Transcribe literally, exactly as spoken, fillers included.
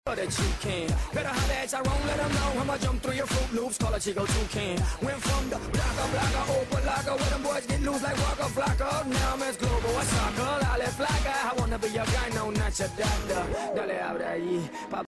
that you can. Better holler at Tyrone, let them know I'ma jump through your Fruit Loops, call a Chico Toucan. Went from the blocker, blocker, open locker, where them boys get loose like Waka Flocka. Now I'm as global as soccer, Lale Flocka. I wanna be your guy, no, not your doctor. Dale, abre ahí,